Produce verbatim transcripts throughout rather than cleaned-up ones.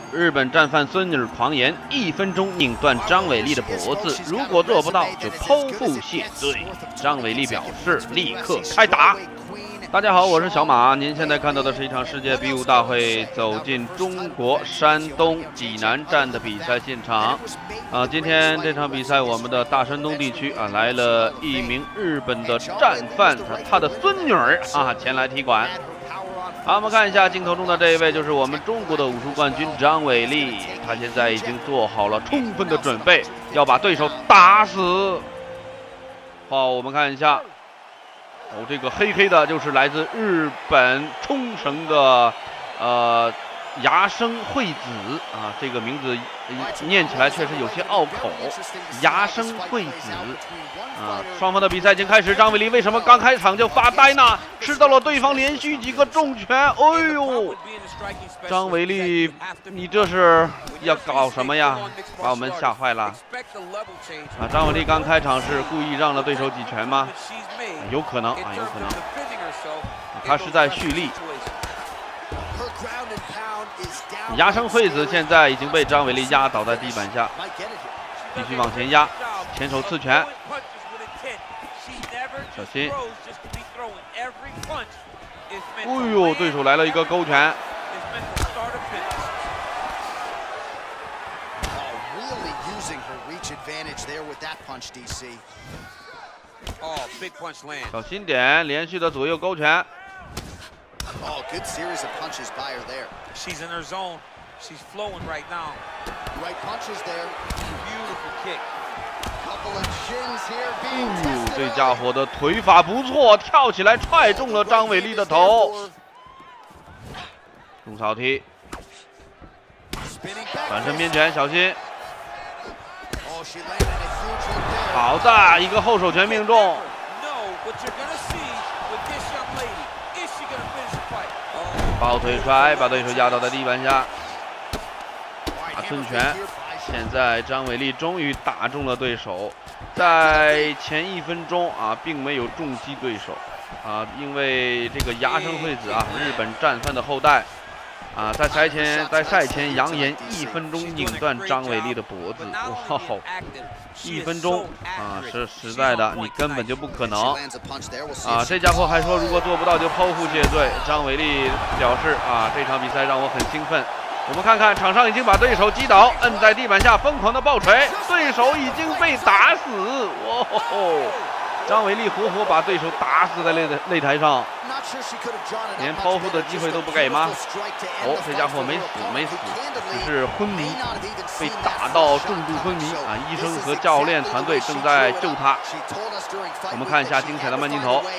日本战犯孙女狂言，一分钟拧断张伟丽的脖子，如果做不到就剖腹谢罪。张伟丽表示立刻开打。大家好，我是小马。您现在看到的是一场世界比武大会走进中国山东济南站的比赛现场。啊，今天这场比赛，我们的大山东地区啊来了一名日本的战犯，他的孙女儿啊前来踢馆。好，我们看一下镜头中的这一位，就是我们中国的武术冠军张伟丽。他现在已经做好了充分的准备，要把对手打死。好，我们看一下。哦，这个黑黑的就是来自日本冲绳的，呃，牙生惠子啊，这个名字念起来确实有些拗口。牙生惠子啊，双方的比赛已经开始。张伟丽为什么刚开场就发呆呢？吃到了对方连续几个重拳，哎呦！张伟丽，你这是要搞什么呀？把我们吓坏了。啊，张伟丽刚开场是故意让了对手几拳吗？有可能啊，有可能。啊、他是在蓄力。牙生惠子现在已经被张伟丽压倒在地板下，继续往前压，前手刺拳，小心！哎呦，对手来了一个勾拳。小心点，连续的左右勾拳。 Oh, good series of punches by her there. She's in her zone. She's flowing right now. Right punches there. Beautiful kick. Couple of shins here being 哦， tested. 这家伙的腿法不错，跳起来踹中了张伟丽的头。中草踢，反身边拳，小心。 Oh, she landed a huge hook there. 好的，一个后手拳命中。 No, what you're gonna see with this young lady is she gonna finish the fight? 抱腿摔，把对手压倒在地板下。打寸拳，现在张伟丽终于打中了对手。在前一分钟啊，并没有重击对手啊，因为这个牙生惠子啊，日本战犯的后代。啊，在赛前在赛前扬言一分钟拧断张伟丽的脖子，哇，一分钟啊，是实在的，你根本就不可能啊！这家伙还说如果做不到就剖腹谢罪。张伟丽表示啊，这场比赛让我很兴奋。我们看看场上已经把对手击倒，摁在地板下疯狂的爆锤，对手已经被打死，哇吼！张伟丽活活把对手打死在擂台擂台上，连剖腹的机会都不给吗？哦，这家伙没死，没死，只是昏迷，被打到重度昏迷啊！医生和教练团队正在救他。我们看一下精彩的慢镜头，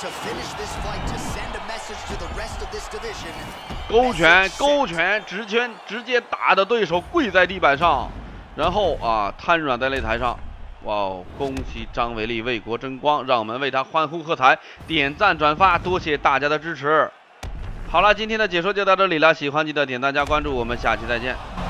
勾拳，勾拳，直拳，直接打的对手跪在地板上，然后啊瘫软在擂台上。哇哦！恭喜张伟丽为国争光，让我们为他欢呼喝彩，点赞转发，多谢大家的支持。好了，今天的解说就到这里了，喜欢记得点赞加关注，我们下期再见。